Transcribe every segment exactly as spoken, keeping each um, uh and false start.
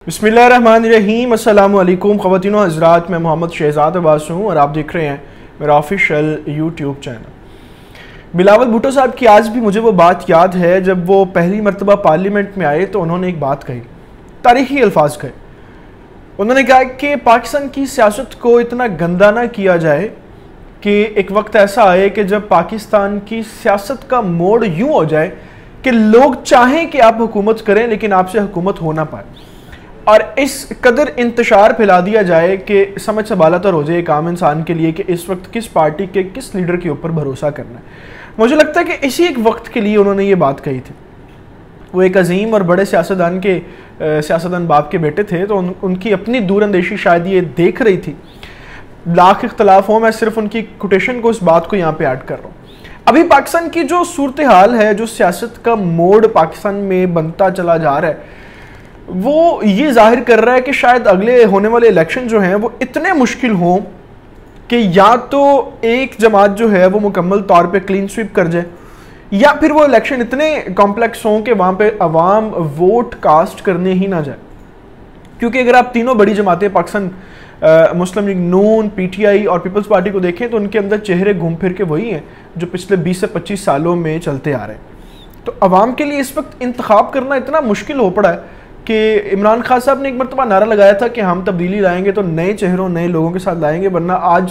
बिस्मिल्लाहिर्रहमानिर्रहीम, अस्सलामु अलैकुम ख़वातीनो हज़रात, मैं मोहम्मद शहज़ाद अब्बास हूँ और आप देख रहे हैं मेरा official YouTube channel. Bilawal Bhutto साहब की आज भी मुझे वो बात याद है जब वो पहली मरतबा पार्लियामेंट में आए तो उन्होंने एक बात कही, तारीख़ी अल्फाज कहे। उन्होंने कहा कि पाकिस्तान की सियासत को इतना गंदा ना किया जाए कि एक वक्त ऐसा आए कि जब पाकिस्तान की सियासत का मोड़ यूँ हो जाए कि लोग चाहें कि आप हुकूमत करें लेकिन आपसे हुकूमत हो ना पाए, और इस कदर इंतशार फैला दिया जाए कि समझ से बालातर हो जाए एक आम इंसान के लिए कि इस वक्त किस पार्टी के किस लीडर के ऊपर भरोसा करना है। मुझे लगता है कि इसी एक वक्त के लिए उन्होंने ये बात कही थी। वो एक अजीम और बड़े सियासतदान के सियासतदान बाप के बेटे थे, तो उन, उनकी अपनी दूरअंदेशी शायद ये देख रही थी। लाख इख्तलाफ हो, मैं सिर्फ उनकी कोटेशन को, इस बात को यहाँ पे ऐड कर रहा हूँ। अभी पाकिस्तान की जो सूरत हाल है, जो सियासत का मोड़ पाकिस्तान में बनता चला जा रहा है, वो ये जाहिर कर रहा है कि शायद अगले होने वाले इलेक्शन जो हैं वो इतने मुश्किल हों कि या तो एक जमात जो है वो मुकम्मल तौर पे क्लीन स्वीप कर जाए, या फिर वो इलेक्शन इतने कॉम्प्लेक्स हों कि वहाँ पे अवाम वोट कास्ट करने ही ना जाए। क्योंकि अगर आप तीनों बड़ी जमातें पाकिस्तान मुस्लिम लीग नून, पीटीआई और पीपल्स पार्टी को देखें तो उनके अंदर चेहरे घूम फिर के वही हैं जो पिछले बीस से पच्चीस सालों में चलते आ रहे हैं। तो अवाम के लिए इस वक्त इंतखाब करना इतना मुश्किल हो पड़ा है कि इमरान खान साहब ने एक मरतबा नारा लगाया था कि हम तब्दीली लाएंगे तो नए चेहरों नए लोगों के साथ लाएंगे, वरना आज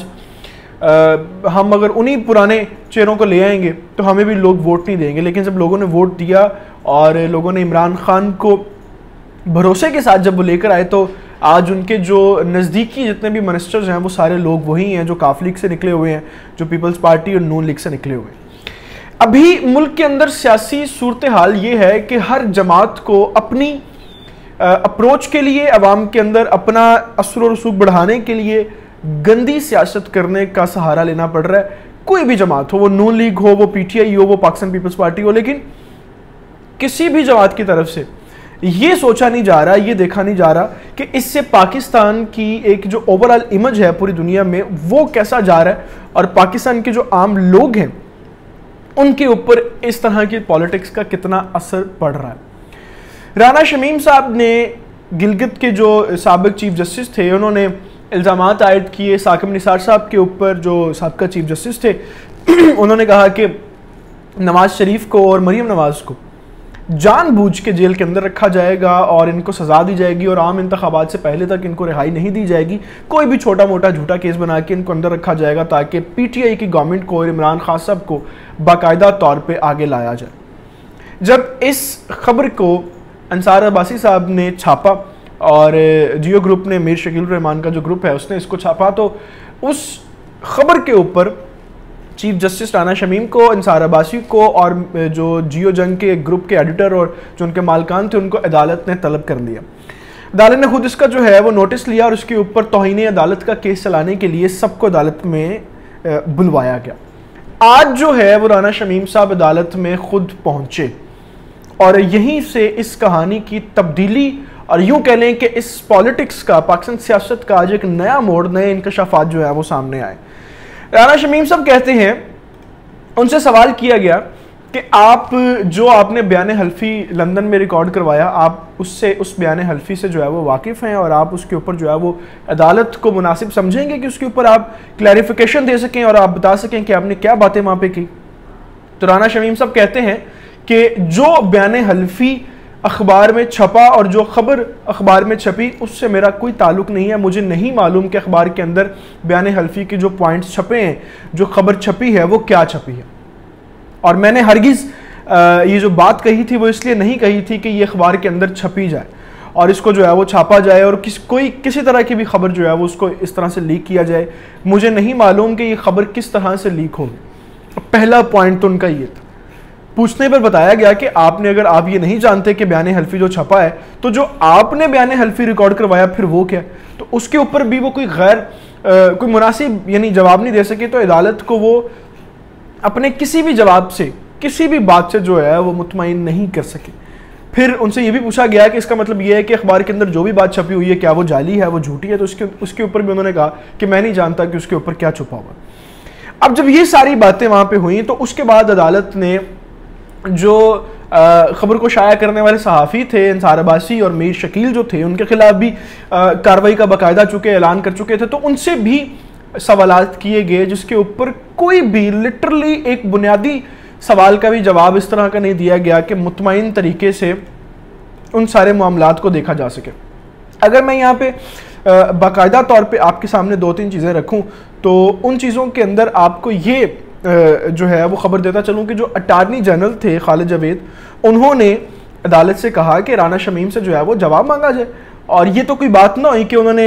आ, हम अगर उन्हीं पुराने चेहरों को ले आएंगे तो हमें भी लोग वोट नहीं देंगे। लेकिन जब लोगों ने वोट दिया और लोगों ने इमरान खान को भरोसे के साथ जब वो लेकर आए तो आज उनके जो नज़दीकी जितने भी मिनिस्टर्स हैं वो सारे लोग वही हैं जो काफ लीग से निकले हुए हैं, जो पीपल्स पार्टी और नून लीग से निकले हुए हैं। अभी मुल्क के अंदर सियासी सूरत हाल ये है कि हर जमात को अपनी अप्रोच के लिए, अवाम के अंदर अपना असर और रसूख बढ़ाने के लिए गंदी सियासत करने का सहारा लेना पड़ रहा है। कोई भी जमात हो, वो नून लीग हो, वो पीटीआई हो, वो पाकिस्तान पीपल्स पार्टी हो, लेकिन किसी भी जमात की तरफ से ये सोचा नहीं जा रहा, ये देखा नहीं जा रहा कि इससे पाकिस्तान की एक जो ओवरऑल इमेज है पूरी दुनिया में वो कैसा जा रहा है, और पाकिस्तान के जो आम लोग हैं उनके ऊपर इस तरह की पॉलिटिक्स का कितना असर पड़ रहा है। राना शमीम साहब ने, गिलगित के जो साबिक चीफ जस्टिस थे, उन्होंने इल्ज़ामात आयद किए साकिब निसार साहब के ऊपर जो साबिका चीफ जस्टिस थे। उन्होंने कहा कि नवाज शरीफ को और मरीम नवाज को जानबूझ के जेल के अंदर रखा जाएगा और इनको सजा दी जाएगी और आम इंतखाबात से पहले तक इनको रिहाई नहीं दी जाएगी। कोई भी छोटा मोटा झूठा केस बना के इनको अंदर रखा जाएगा ताकि पीटीआई की गवर्नमेंट को और इमरान खान साहब को बाकायदा तौर पर आगे लाया जाए। जब इस खबर को अंसार अब्बासी साहब ने छापा और जियो ग्रुप ने, मीर शकील रहमान का जो ग्रुप है उसने इसको छापा, तो उस खबर के ऊपर चीफ जस्टिस राना शमीम को, अंसार अब्बासी को और जो जियो जंग के ग्रुप के एडिटर और जो उनके मालकान थे उनको अदालत ने तलब कर लिया। अदालत ने खुद इसका जो है वो नोटिस लिया और उसके ऊपर तौहीन अदालत का केस चलाने के लिए सबको अदालत में बुलवाया गया। आज जो है वो राना शमीम साहब अदालत में खुद पहुँचे और यहीं से इस कहानी की तब्दीली और यूं कह लें कि इस पॉलिटिक्स का, पाकिस्तान सियासत का आज एक नया मोड़, नए इंकशाफात जो है वो सामने आए। राना शमीम साहब कहते हैं, उनसे सवाल किया गया कि आप जो आपने बयान हल्फी लंदन में रिकॉर्ड करवाया, आप उससे, उस बयान हल्फी से जो है वो वाकिफ़ हैं और आप उसके ऊपर जो है वो अदालत को मुनासिब समझेंगे कि उसके ऊपर आप क्लैरिफिकेशन दे सकें और आप बता सकें कि आपने क्या बातें वहाँ पे की। तो राना शमीम साहब कहते हैं कि जो बयान हल्फी अखबार में छपा और जो खबर अखबार में छपी उससे मेरा कोई ताल्लुक नहीं है। मुझे नहीं मालूम कि अखबार के अंदर बयान हल्फी के जो पॉइंट्स छपे हैं, जो खबर छपी है वो क्या छपी है, और मैंने हरगिज़ ये जो बात कही थी वो इसलिए नहीं कही थी कि ये अखबार के अंदर छपी जाए और इसको जो है वो छापा जाए और किस कोई किसी तरह की भी खबर जो है वो उसको इस तरह से लीक किया जाए। मुझे नहीं मालूम कि ये खबर किस तरह से लीक होगी। पहला पॉइंट तो उनका ये था। पूछने पर बताया गया कि आपने, अगर आप ये नहीं जानते कि बयान हल्फी जो छपा है, तो जो आपने बयान हल्फी रिकॉर्ड करवाया फिर वो क्या? तो उसके ऊपर भी वो कोई गैर आ, कोई मुनासिब यानी जवाब नहीं दे सके। तो अदालत को वो अपने किसी भी जवाब से, किसी भी बात से जो है वो मुतमईन नहीं कर सके। फिर उनसे ये भी पूछा गया कि इसका मतलब ये है कि अखबार के अंदर जो भी बात छपी हुई है क्या वो जाली है, वो झूठी है? तो उसके उसके ऊपर भी उन्होंने कहा कि मैं नहीं जानता कि उसके ऊपर क्या छुपा हुआ। अब जब ये सारी बातें वहाँ पर हुई तो उसके बाद अदालत ने जो ख़बर को शाया करने वाले सहाफ़ी थे अंसार अब्बासी और मीर शकील जो थे, उनके खिलाफ भी कार्रवाई का बाकायदा चुके ऐलान कर चुके थे। तो उनसे भी सवालात किए गए जिसके ऊपर कोई भी लिटरली एक बुनियादी सवाल का भी जवाब इस तरह का नहीं दिया गया कि मुतमईन तरीके से उन सारे मामलात को देखा जा सके। अगर मैं यहाँ पे बाकायदा तौर पे आपके सामने दो तीन चीज़ें रखूँ तो उन चीज़ों के अंदर आपको ये जो है वो ख़बर देता चलूँ कि जो अटार्नी जनरल थे खालिद जावेद, उन्होंने अदालत से कहा कि राना शमीम से जो है वो जवाब मांगा जाए। और ये तो कोई बात ना हुई कि उन्होंने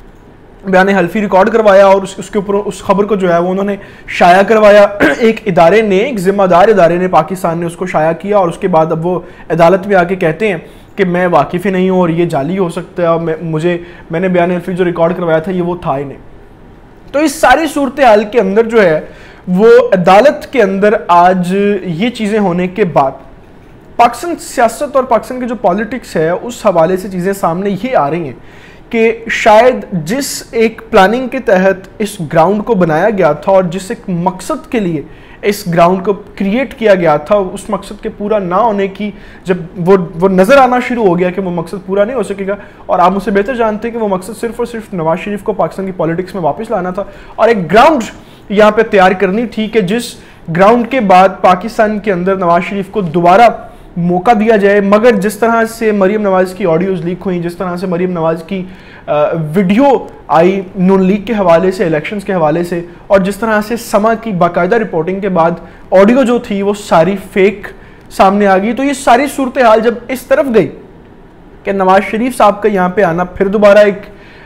बयान हल्फी रिकॉर्ड करवाया और उस, उसके ऊपर उस खबर को जो है वो उन्होंने शाया करवाया। एक इदारे ने, एक ज़िम्मेदार इदारे ने पाकिस्तान ने उसको शाया किया और उसके बाद अब वो अदालत में आके कहते हैं कि मैं वाकिफ़ ही नहीं हूँ और ये जाली हो सकता है और मैं मुझे मैंने बयान हल्फी जो रिकॉर्ड करवाया था ये वो था ही नहीं। तो इस सारी सूरत हाल के अंदर जो है वो अदालत के अंदर आज ये चीज़ें होने के बाद पाकिस्तान सियासत और पाकिस्तान की जो पॉलिटिक्स है उस हवाले से चीज़ें सामने ये आ रही हैं कि शायद जिस एक प्लानिंग के तहत इस ग्राउंड को बनाया गया था और जिस एक मकसद के लिए इस ग्राउंड को क्रिएट किया गया था, उस मकसद के पूरा ना होने की जब वो वो नज़र आना शुरू हो गया कि वो मकसद पूरा नहीं हो सकेगा। और आप मुझसे बेहतर जानते हैं कि वो मकसद सिर्फ और सिर्फ नवाज शरीफ को पाकिस्तान की पॉलिटिक्स में वापस लाना था और एक ग्राउंड यहाँ पे तैयार करनी थी कि जिस ग्राउंड के बाद पाकिस्तान के अंदर नवाज शरीफ को दोबारा मौका दिया जाए। मगर जिस तरह से मरीम नवाज़ की ऑडियोज़ लीक हुई, जिस तरह से मरीम नवाज़ की वीडियो आई नून लीग के हवाले से, इलेक्शंस के हवाले से, और जिस तरह से समा की बाकायदा रिपोर्टिंग के बाद ऑडियो जो थी वो सारी फेक सामने आ गई, तो ये सारी सूरत हाल जब इस तरफ गई कि नवाज शरीफ साहब का यहाँ पे आना फिर दोबारा एक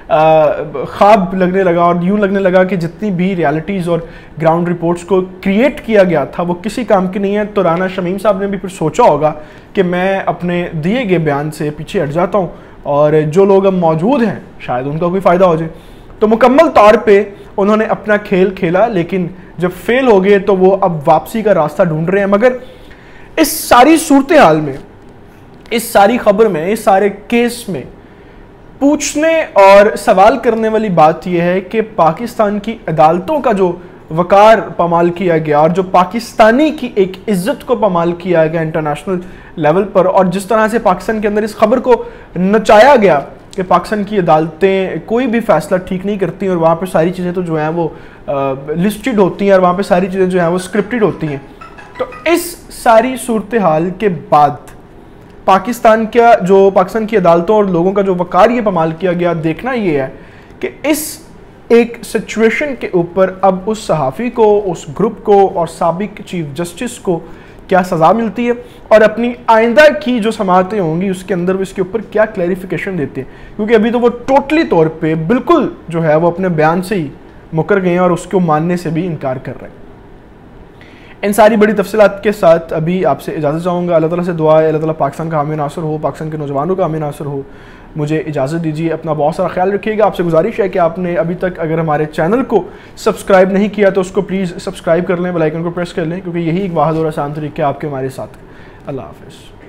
ख्वाब लगने लगा और यूँ लगने लगा कि जितनी भी रियलिटीज़ और ग्राउंड रिपोर्ट्स को क्रिएट किया गया था वो किसी काम की नहीं है। तो राना शमीम साहब ने भी फिर सोचा होगा कि मैं अपने दिए गए बयान से पीछे हट जाता हूँ और जो लोग अब मौजूद हैं शायद उनका कोई फ़ायदा हो जाए। तो मुकम्मल तौर पे उन्होंने अपना खेल खेला, लेकिन जब फेल हो गए तो वो अब वापसी का रास्ता ढूंढ रहे हैं। मगर इस सारी सूरत हाल में, इस सारी खबर में, इस सारे केस में पूछने और सवाल करने वाली बात यह है कि पाकिस्तान की अदालतों का जो वकार पामाल किया गया और जो पाकिस्तानी की एक इज्जत को पामाल किया गया इंटरनेशनल लेवल पर, और जिस तरह से पाकिस्तान के अंदर इस खबर को नचाया गया कि पाकिस्तान की अदालतें कोई भी फैसला ठीक नहीं करती और वहाँ पर सारी चीज़ें तो जो हैं वो लिस्टेड होती हैं और वहाँ पर सारी चीज़ें जो हैं वो स्क्रिप्टेड होती हैं। तो इस सारी सूरत हाल के बाद पाकिस्तान का जो पाकिस्तान की अदालतों और लोगों का जो वकार ये पामाल किया गया, देखना ये है कि इस एक सिचुएशन के ऊपर अब उस सहाफ़ी को, उस ग्रुप को और साबिक चीफ जस्टिस को क्या सज़ा मिलती है और अपनी आइंदा की जो समाअतें होंगी उसके अंदर वो इसके ऊपर क्या क्लैरिफिकेशन देते हैं। क्योंकि अभी तो वो टोटली तौर पे बिल्कुल जो है वो अपने बयान से ही मुकर गए हैं और उसको मानने से भी इनकार कर रहे हैं। इन सारी बड़ी तफसीलात के साथ अभी आपसे इजाज़त चाहूँगा। अल्लाह ताला से दुआ है अल्लाह ताला पाकिस्तान का हामी नासर हो, पाकिस्तान के नौजवानों का हामी नासर हो। मुझे इजाज़त दीजिए, अपना बहुत सारा ख्याल रखिएगा। आपसे गुजारिश है कि आपने अभी तक अगर हमारे चैनल को सब्सक्राइब नहीं किया तो उसको प्लीज़ सब्सक्राइब कर लें, बेल आइकन को प्रेस कर लें, क्योंकि यही एक वाहिद और आसान तरीका है आपके हमारे साथ। अल्लाह हाफ़िज़।